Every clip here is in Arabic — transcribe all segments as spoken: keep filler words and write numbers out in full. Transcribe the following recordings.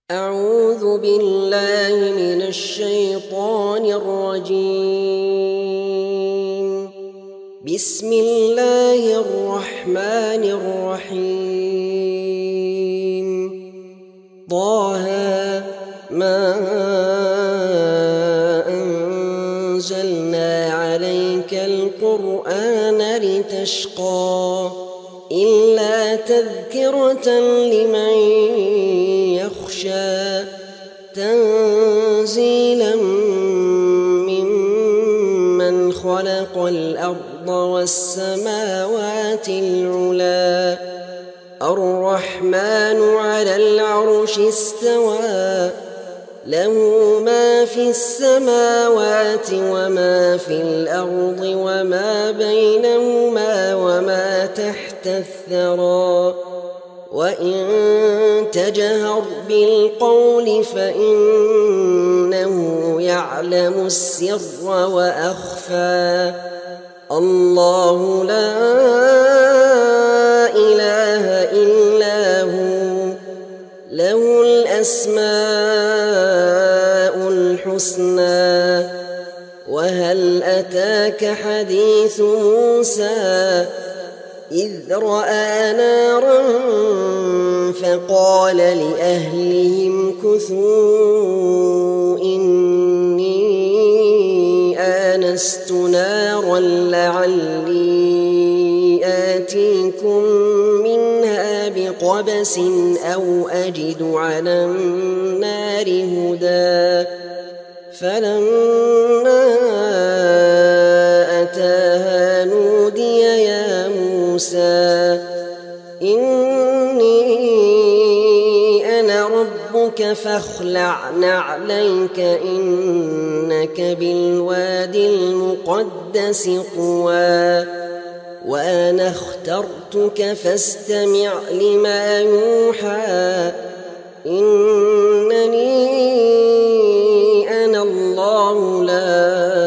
أعوذ بالله من الشيطان الرجيم. بسم الله الرحمن الرحيم. طه ما أنزلنا عليك القرآن لتشقى إلا تذكرة لمن يخشى تنزيلا ممن خلق الأرض والسماوات العلى الرحمن على العرش استوى له ما في السماوات وما في الأرض وما بينهما وما تحت الثرى وإن تجهر بالقول فإنه يعلم السر وأخفى الله لا إله إلا هو له الأسماء الحسنى. وهل أتاك حديث موسى إذ رأى نارا فقال لأهلهم كثوا إني آنست نارا لعلي آتيكم منها بقبس أو أجد على النار هدى. فلما أتاها نودي يا موسى إني أنا ربك فاخلع نعليك إنك بالوادي المقدس طوى وأنا اخترتك فاستمع لما يوحى إنني أنا الله لا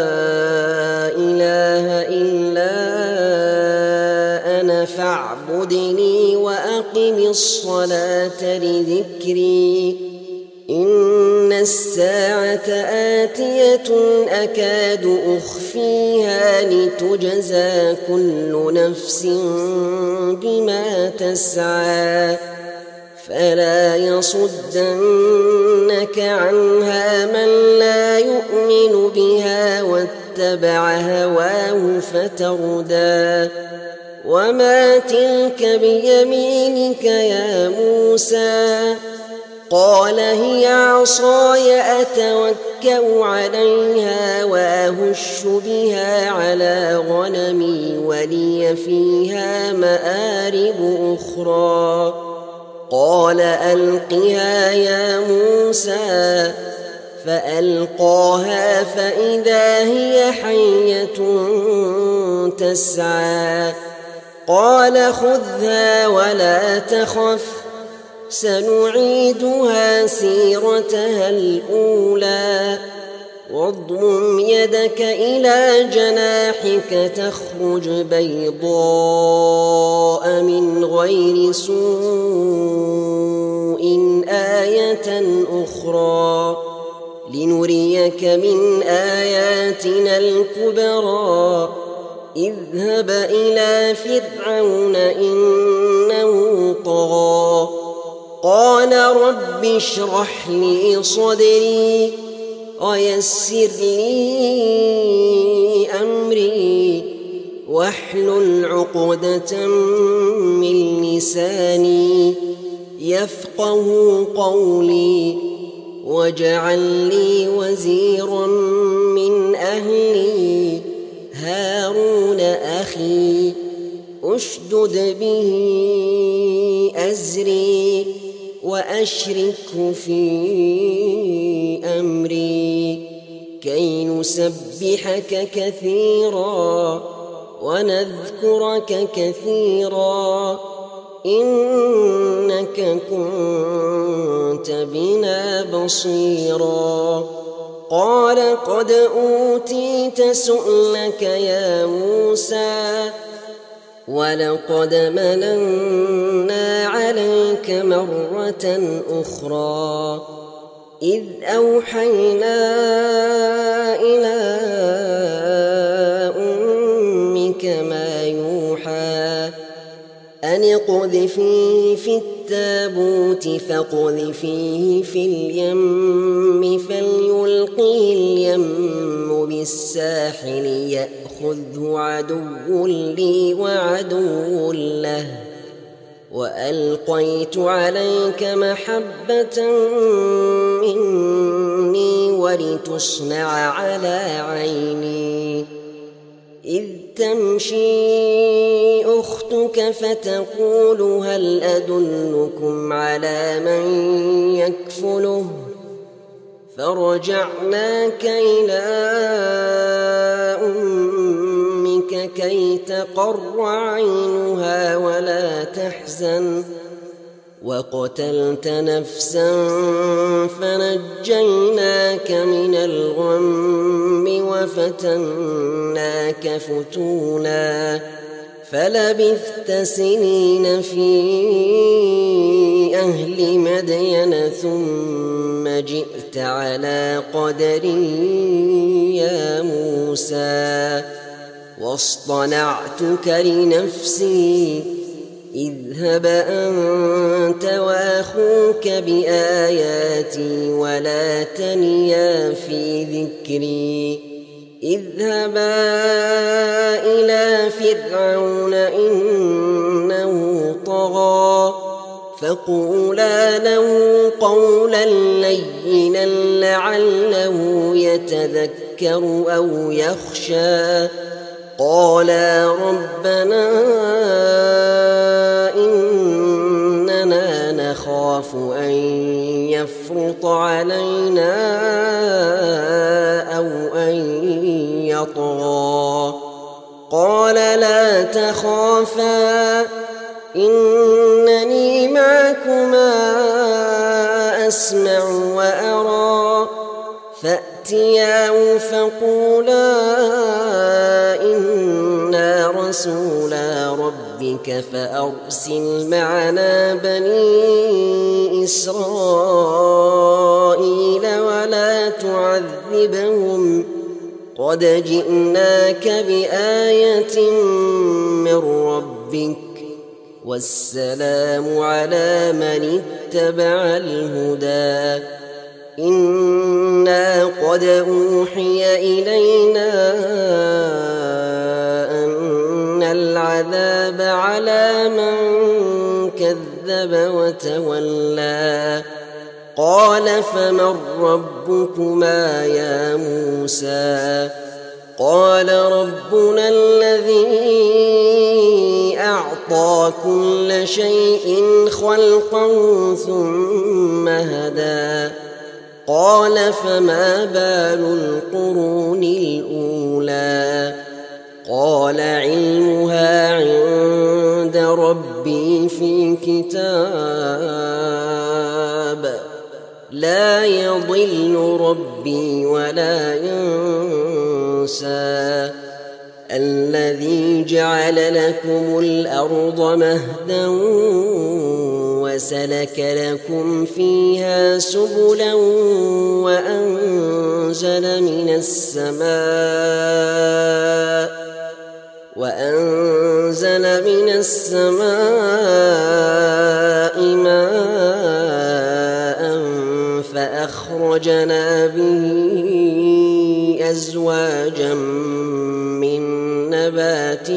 إله إلا أنا فاعبدني وأقم الصلاة لذكري إن الساعة آتية أكاد أخفيها لتجزى كل نفس بما تسعى فلا يصدنك عنها من لا يؤمن بها واتبع هواه فتردى. وما تلك بيمينك يا موسى قال هي عصاي أتوكأ عليها وأهش بها على غنمي ولي فيها مآرب أخرى. قال ألقها يا موسى فألقاها فإذا هي حية تسعى. قال خذها ولا تخف سنعيدها سيرتها الأولى واضمم يدك إلى جناحك تخرج بيضاء من غير سوء آية أخرى لنريك من آياتنا الكبرى. اذهب إلى فرعون إنه طغى قال رب اشرح لي صدري ويسر لي أمري واحلل عقدة من لساني يفقه قولي واجعل لي وزيرا من أهلي هارون أخي أشدد به أزري وأشركه في أمري كي نسبحك كثيرا ونذكرك كثيرا إنك كنت بنا بصيرا. قال قد أوتيت سؤلك يا موسى ولقد مننا عليك مرة أخرى إذ أوحينا إلى أمك ما يوحى أن اقذفيه في التابوت فاقذفيه في اليم فليلقه اليم بالساحل يأخذه عدو لي وعدو له وألقيت عليك محبة مني ولتصنع على عيني إذ تمشي أختك فتقول هل أدلكم على من يكفله فرجعناك إلى أمك كي تقر عينها ولا تحزن وقتلت نفسا فنجيناك من الغم وفتناك فتونا فلبثت سنين في أهل مدين ثم جئت على قدري يا موسى واصطنعتك لنفسي اذهب أنت وأخوك بآياتي ولا تنيا في ذكري اذهبا إلى فرعون إنه طغى فقولا له قولا لينا لعله يتذكر أو يخشى قالا ربنا إننا نخاف أن يفرط علينا أو أن يطغى قال لا تخافا إنني معكما أسمع وأرى فأتياه فقولا إنا رسولا ربك فأرسل معنا بني إسرائيل ولا تعذبهم قد جئناك بآية من ربك والسلام على من اتبع الهدى إنا قد أوحي إلينا أن العذاب على من كذب وتولى قال فمن ربكما يا موسى قال ربنا الذي أعطى كل شيء خلقه ثم هدى قال فما بال القرون الأولى قال علمها عند ربي في كتاب لا يضل ربي ولا ينسى الذي جعل لكم الأرض مهدا وسلك لكم فيها سبلا وأنزل من السماء وأنزل من السماء ماء فأخرجنا به أزواجا من نبات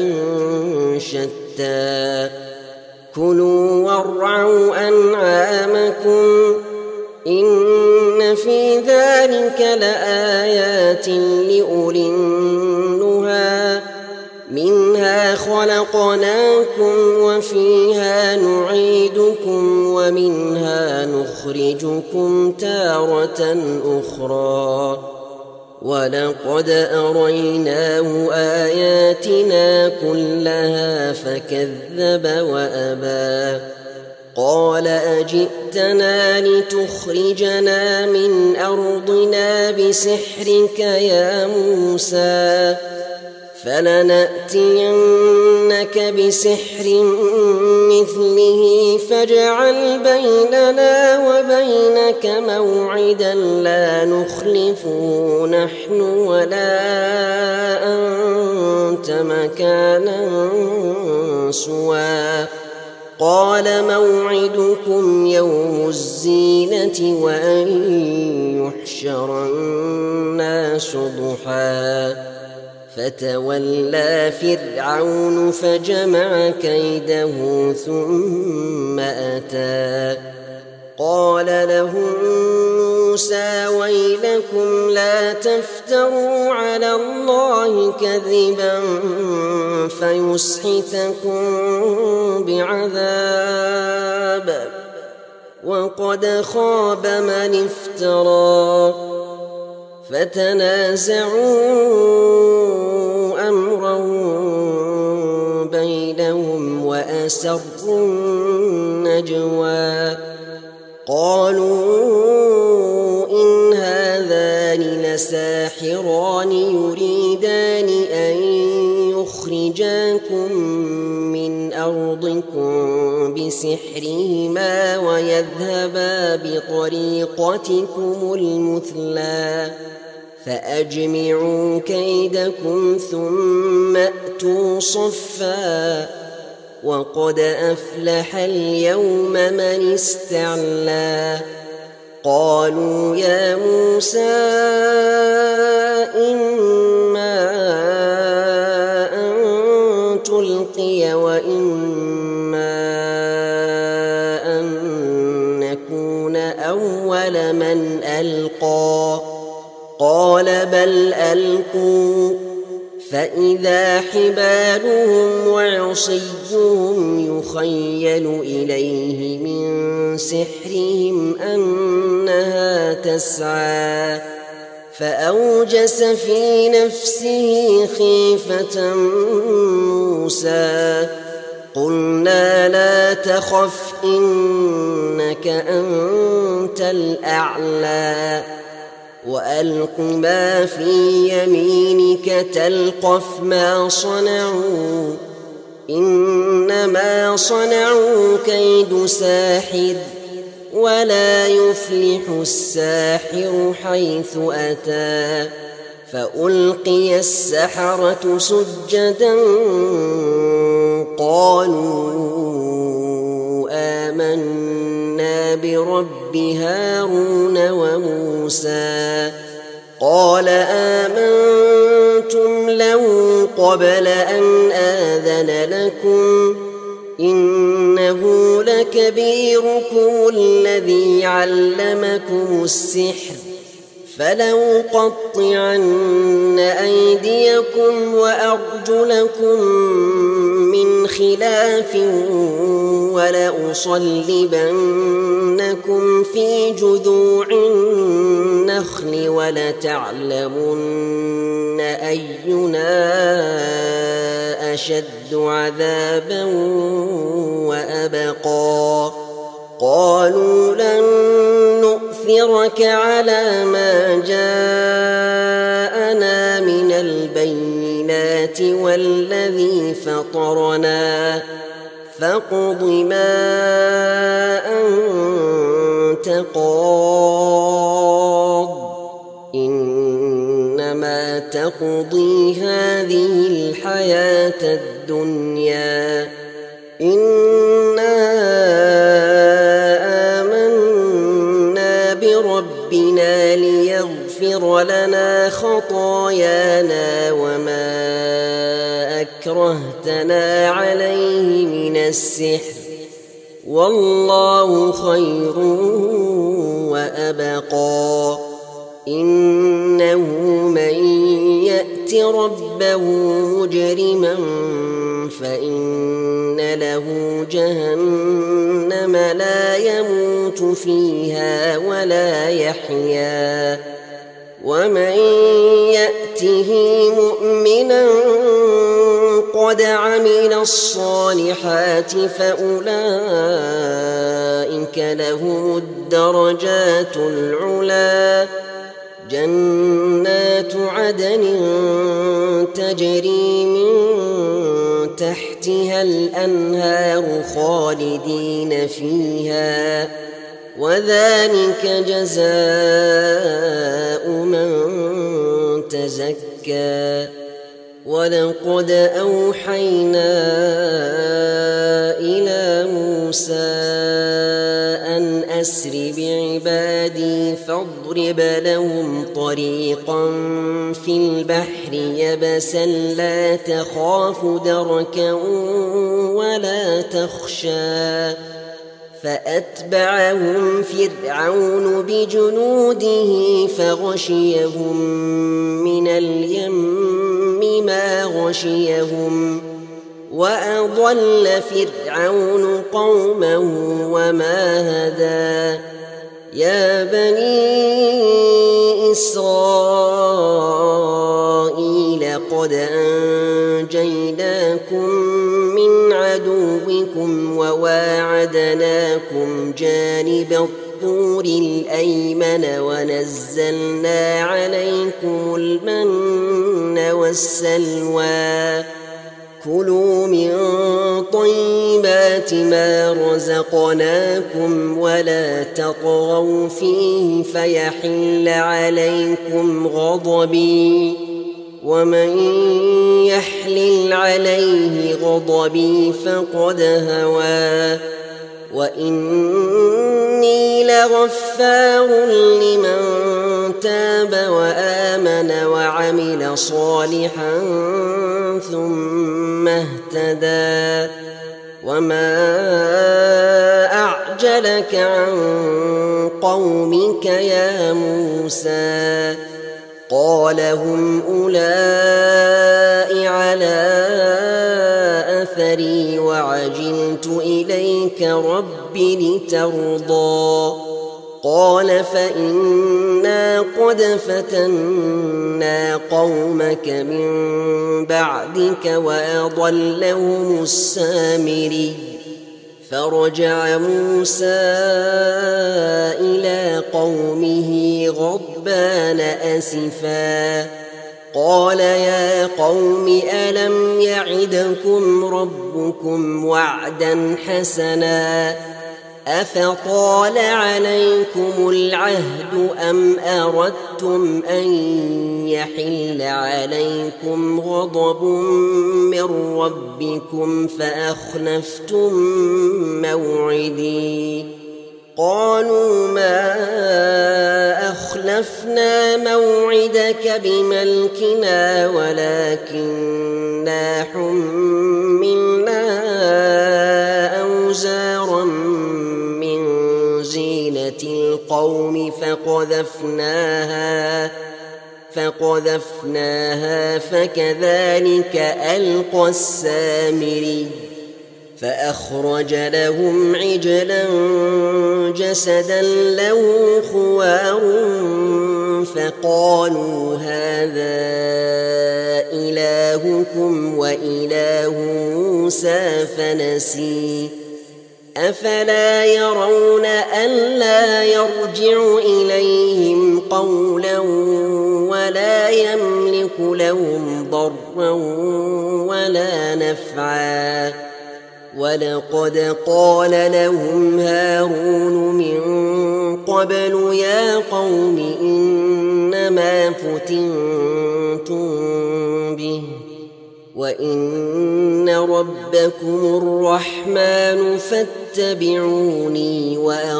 شتى كلوا وارعوا أنعامكم إن في ذلك لآيات لأولي النهى منها خلقناكم وفيها نعيدكم ومنها نخرجكم تارة أخرى ولقد أريناه آياتنا كلها فكذب وأبى قال أجئتنا لتخرجنا من أرضنا بسحرك يا موسى فلنأتينك بسحر مثله فاجعل بيننا وبينك موعدا لا نخلفه نحن ولا أنت مكانا سوى قال موعدكم يوم الزينة وأن يحشر الناس ضحى فتولى فرعون فجمع كيده ثم أتى قال لهم موسى ويلكم لا تفتروا على الله كذبا فيسحتكم بعذاب وقد خاب من افترى فتنازعوا أمرهم بينهم وأسروا النجوى قالوا إن هذان لساحران يريدان أن يخرجاكم من أرضكم بسحرهما ويذهبا بطريقتكم المثلى فأجمعوا كيدكم ثم أتوا صفا وقد أفلح اليوم من استعلى قالوا يا موسى إما أن تلقي وإما أن نكون أول من ألقى قال بل ألقوا فإذا حبالهم وعصيهم يخيل إليه من سحرهم أنها تسعى فأوجس في نفسه خيفة موسى قلنا لا تخف إنك أنت الأعلى وألق ما في يمينك تلقف ما صنعوا إنما صنعوا كيد ساحر ولا يفلح الساحر حيث أتى فألقي السحرة سجدا قالوا آمنا برب هارون وموسى قال آمنتم له قبل أن آذن لكم إنه لكبيركم الذي علمكم السحر فلأقطعن أيديكم وأرجلكم من خلاف ولأصلبنكم في جذوع النخل ولتعلمن أينا أشد عذابا وأبقى قالوا لن نؤثرك على ما جاءنا من البينات والذي فطرنا فاقض ما أنت قاض إنما تقضي هذه الحياة الدنيا إنا آمنا بربنا ليغفر لنا خطايانا وما أكرهتنا عليه من السحر والله خير وأبقى إنه من يأت ربه مجرما فإن له جهنم لا يموت فيها ولا يحيا ومن يأته مؤمنا قد عمل الصالحات فأولئك لهم الدرجات العلى جنات عدن تجري من تحتها الأنهار خالدين فيها وذلك جزاء من تزكى ولقد أوحينا إلى موسى أن أسر بعبادي فاضرب لهم طريقا في البحر يبسا لا تخاف دركا ولا تخشى فأتبعهم فرعون بجنوده فغشيهم من اليم ما غشيهم وأضل فرعون قومه وما هدى يا بني إسرائيل قد أنجيناكم من عدوكم وواعدناكم جانب الطور الأيمن ونزلنا عليكم المن والسلوى كلوا من طيبات ما رزقناكم ولا تطغوا فيه فيحل عليكم غضبي ومن يحلل عليه غضبي فقد هوى وإني لغفار لمن تاب وآمن وعمل صالحا ثم اهتدى وما أعجلك عن قومك يا موسى قال هم أولئك على أثري وعجلت إليك رب لترضى قال فإنا قد فتنا قومك من بعدك وأضلهم السامري فرجع موسى إلى قومه غضبان أسفا قال يا قوم ألم يعدكم ربكم وعدا حسنا أفطال عليكم العهد أم أردتم أن يحل عليكم غضب من ربكم فأخلفتم موعدي قالوا ما أخلفنا موعدك بملكنا ولكننا حملنا أوزارا من زينة القوم فقذفناها فقذفناها فكذلك ألقى السامري فأخرج لهم عجلا جسدا له خوار فقالوا هذا إلهكم وإله موسى فنسي أفلا يرون ألا يرجع إليهم قولا ولا يملك لهم ضرا ولا نفعا ولقد قال لهم هارون من قبل يا قوم إنما فتنتم به وإن ربكم الرحمن فاتبعوني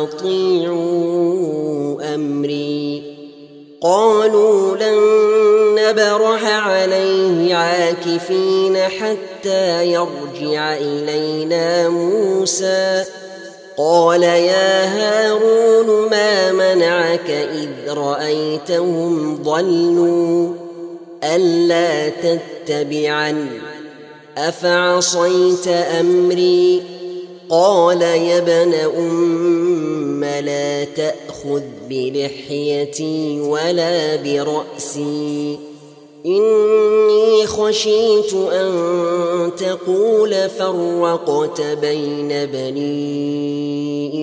وأطيعوا أمري قالوا لن نبرح عليه عاكفين حتى يرجع إلينا موسى قال يا هارون ما منعك إذ رأيتهم ضلوا ألا تتبعني أفعصيت أمري قال يا ابن أم لا تأخذ بلحيتي ولا برأسي إني خشيت أن تقول فرقت بين بني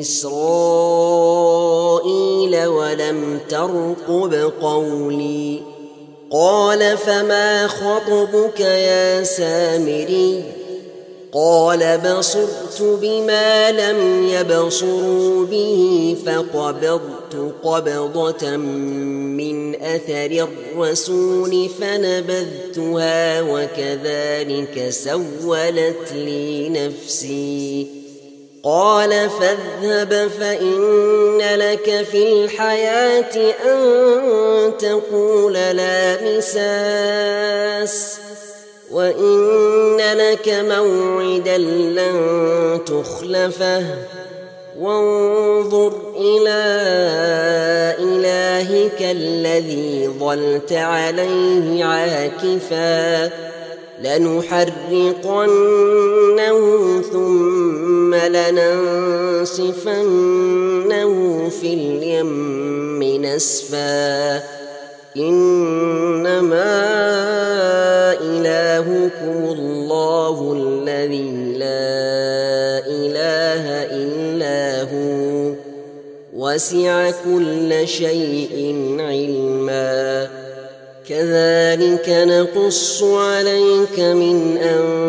إسرائيل ولم ترقب قولي قال فما خطبك يا سامري قال بصرت بما لم يبصروا به فقبضت قبضة من أثر الرسول فنبذتها وكذلك سولت لي نفسي قال فاذهب فإن لك في الحياة أن تقول لا مساس وإن لك موعدا لن تخلفه وانظر إلى إلهك الذي ظلت عليه عاكفا لنحرقنه ثم لننسفنه في اليم نسفا إنما إلهكم الله الذي لا إله إلا هو وسع كل شيء علما كذلك نقص عليك من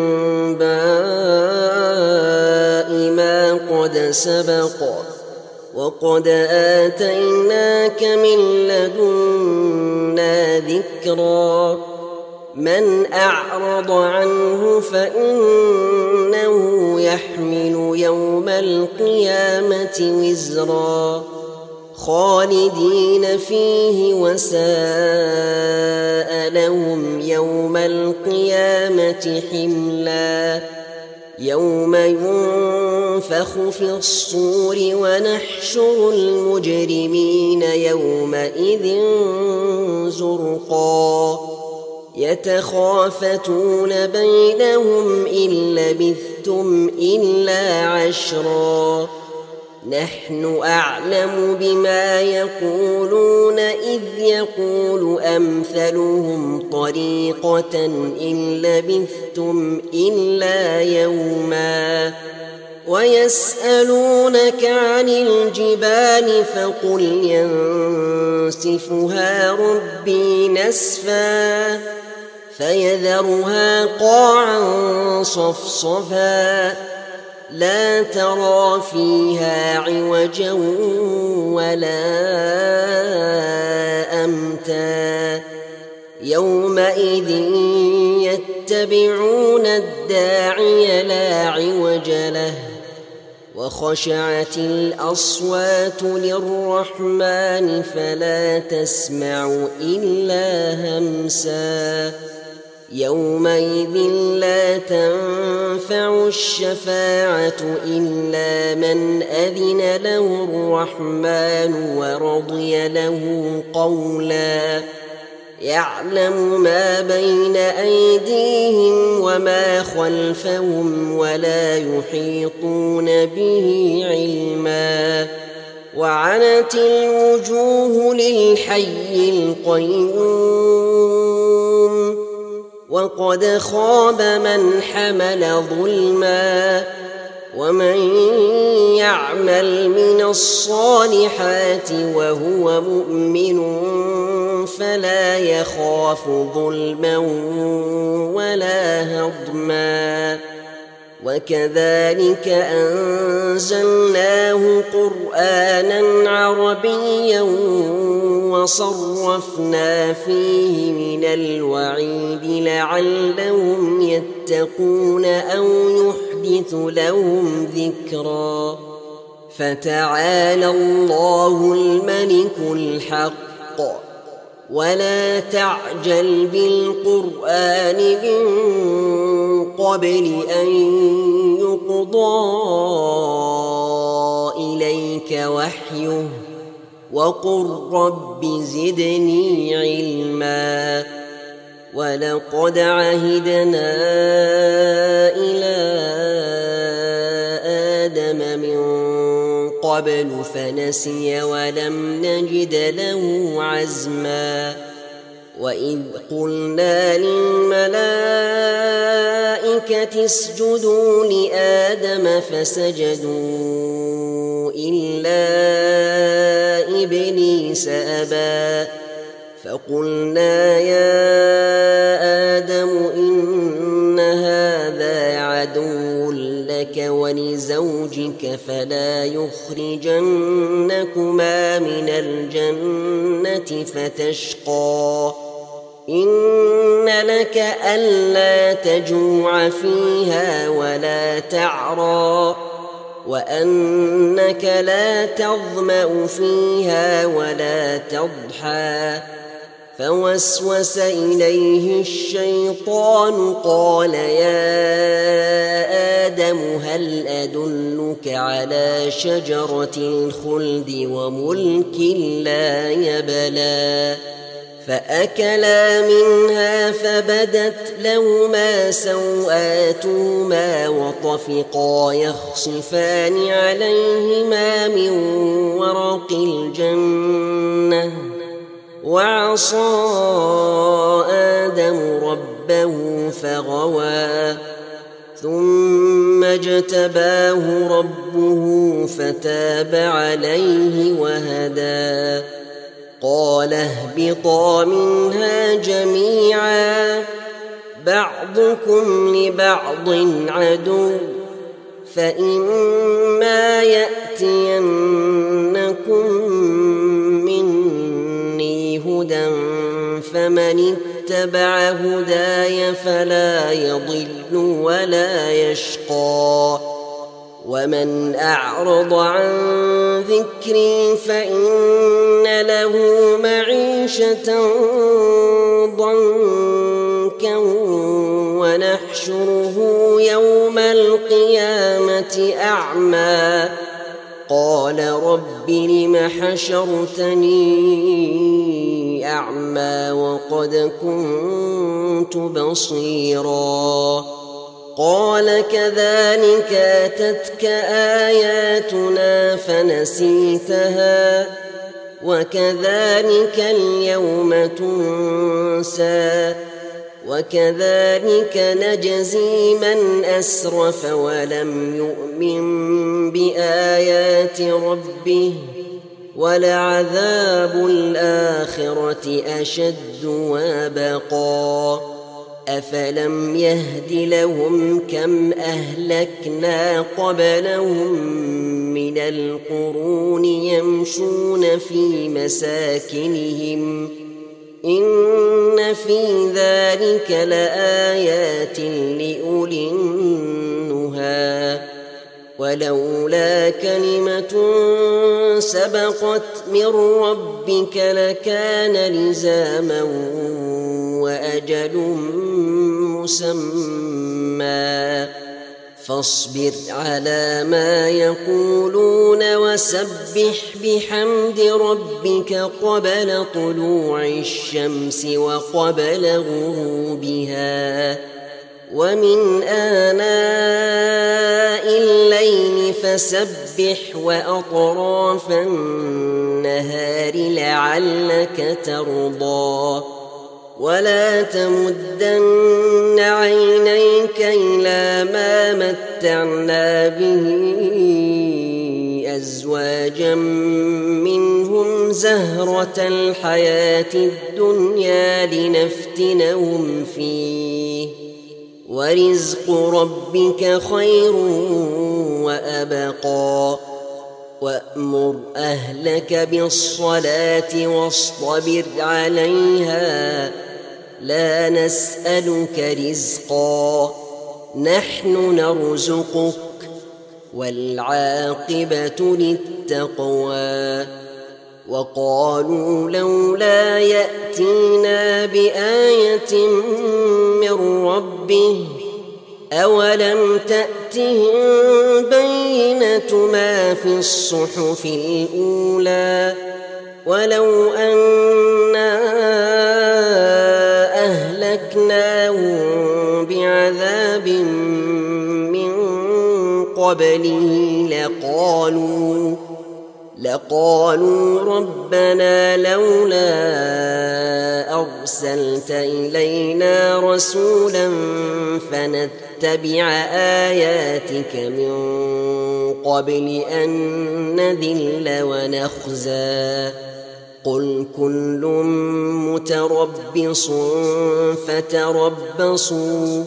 أنباء ما قد سبق وقد آتيناك من لدنا ذكرا من أعرض عنه فإنه يحمل يوم القيامة وزرا خالدين فيه وساء لهم يوم القيامة حملا يوم ينفخ في الصور ونحشر المجرمين يومئذ زرقا يتخافتون بينهم إن لبثتم إلا عشرا نحن أعلم بما يقولون إذ يقول أمثلهم طريقة إن لبثتم إلا يوما ويسألونك عن الجبال فقل ينسفها ربي نسفا فيذرها قاعا صفصفا لا ترى فيها عوجا ولا أمتا يومئذ يتبعون الداعي لا عوج له وخشعت الأصوات للرحمن فلا تسمع إلا همسا يومئذ لا تنفع الشفاعة إلا من أذن له الرحمن ورضي له قولا يعلم ما بين أيديهم وما خلفهم ولا يحيطون به علما وعنت الوجوه للحي القيوم وقد خاب من حمل ظلما ومن يعمل من الصالحات وهو مؤمن فلا يخاف ظلما ولا هضما وكذلك أنزلناه قرآنا عربيا وصرفنا فيه من الوعيد لعلهم يتقون أو يحدث لهم ذكرا فتعالى الله الملك الحق ولا تعجل بالقرآن من قبل أن يقضى إليك وحيه وقل رب زدني علما ولقد عهدنا إلى آدم من قبل فنسي ولم نجد له عزما وإذ قلنا للملائكة اسجدوا لآدم فسجدوا إلا إبليس أبى فقلنا يا آدم إن هذا عدو لك ولزوجك فلا يخرجنكما من الجنة فتشقى إن لك ألا تجوع فيها ولا تعرى وأنك لا تظمأ فيها ولا تضحى فوسوس إليه الشيطان قال يا آدم هل أدلك على شجرة الخلد وملك لا يبلى فأكلا منها فبدت لهما سوآتهما وطفقا يخصفان عليهما من ورق الجنة وعصى آدم ربه فغوى ثم اجتباه ربه فتاب عليه وهدى قال اهبطا منها جميعا بعضكم لبعض عدو فإما يأتينكم مني هدى فمن اتبع هداي فلا يضل ولا يشقى ومن أعرض عن ذكري فإن له معيشة ضنكا ونحشره يوم القيامة أعمى قال رب لم حشرتني أعمى وقد كنت بصيرا قال كذلك أتتك آياتنا فنسيتها وكذلك اليوم تنسى وكذلك نجزي من أسرف ولم يؤمن بآيات ربه ولعذاب الآخرة أشد وأبقى أفلم يهد لهم كم أهلكنا قبلهم من القرون يمشون في مساكنهم إن في ذلك لآيات لأولي النهى ولولا كلمة سبقت من ربك لكان لزاما وأجل مسمى فاصبر على ما يقولون وسبح بحمد ربك قبل طلوع الشمس وقبل غروبها ومن آناء الليل فسبح وأطراف النهار لعلك ترضى ولا تمدن عينيك إلى ما متعنا به أزواجا منهم زهرة الحياة الدنيا لنفتنهم فيه ورزق ربك خير وأبقى وأمر أهلك بالصلاة واصطبر عليها لا نسألك رزقا نحن نرزقك والعاقبة للتقوى وقالوا لولا يأتينا بآية من ربه أولم تأتهم بينة ما في الصحف الأولى ولو أنا أهلكناهم بعذاب من قبله لقالوا لقالوا ربنا لولا أرسلت إلينا رسولا فنتبع آياتك من قبل أن نذل ونخزى قل كل متربص فتربصوا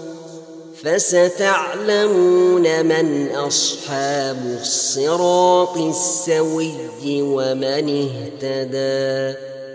فستعلمون من أصحاب الصراط السوي ومن اهتدى.